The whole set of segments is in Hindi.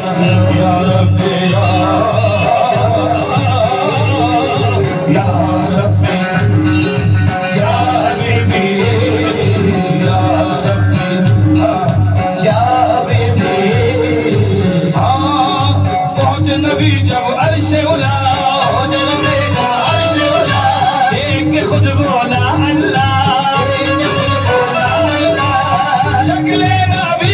या रब्बी या रब्बी या हबीबी या रब्बी या हबीबी। हाँ पहुँच नबी जब अर्श उला, पहुँच नबी जब अर्श उला, देख के खुद बोला अल्लाह, शक्ले नबी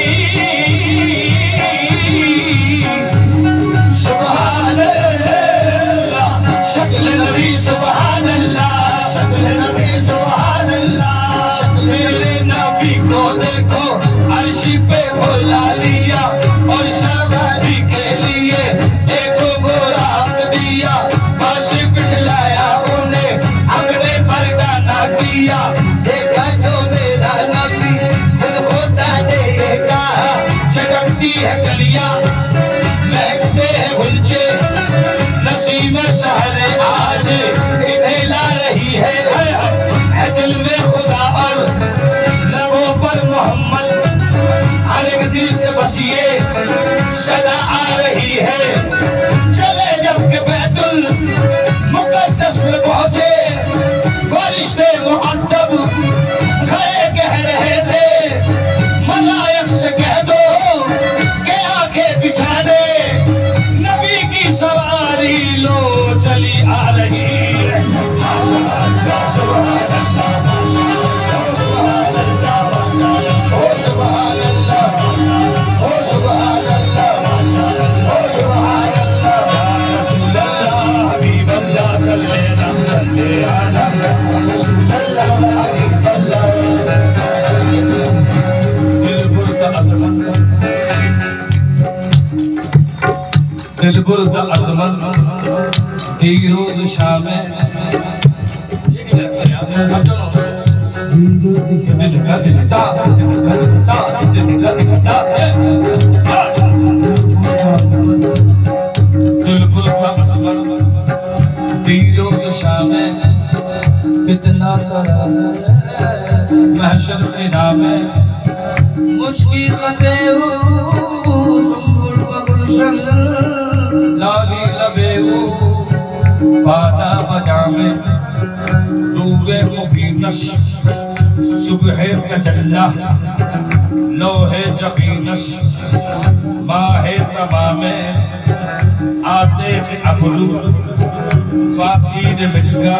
सुभान अल्लाह, शक्ले नबी सुभान अल्लाह, शक्ले नबी सुभान अल्लाह। मेरे नबी को देखो अर्शी पे बुला लिया और शादी के लिए देखो बुराक दिया, बस पिघलाया उन्हें अंगड़े पर गाना किया। देखा जो मेरा नबी खुद खुदा ने कहा, चटकती है गलियां महकते हैं गुलचे, नसीम शहर आज ला रही है दिल में खुदा और लबों पर मोहम्मद, हर एक दिल से बसिए सदा आ रही है। चले जब के बैतुल मुकद्दस में पहुंचे, फरिश्ते मुअद्दब खड़े कह रहे थे, मलाइक से कह दो कि आंखें बिछा दे, नबी की सवारी लो चली आ रही है। दिल बुर्द अज़मत दीरोज शामे दिल का दिलता दिल बुर्द अज़मत दीरोज शामे फितना करा महशर फिरा में मुश्किल कते लाली लबे बादा बजावे रूवे मुबीनश सुबह तजल्ला लोहे जबीनश माहे तमामे आते अमरू बाती दे विचगा